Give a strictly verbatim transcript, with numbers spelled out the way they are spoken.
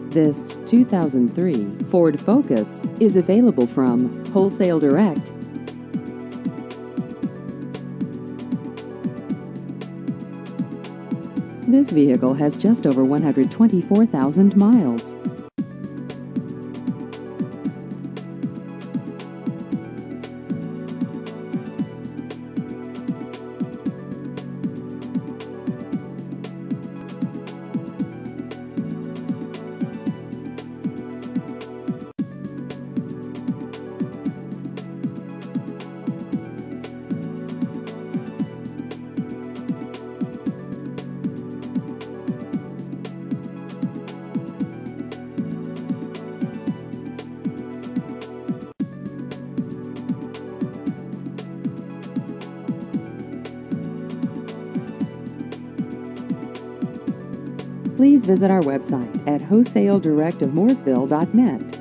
This two thousand three Ford Focus is available from Wholesale Direct. This vehicle has just over one hundred twenty-four thousand miles. Please visit our website at wholesale direct of mooresville dot net.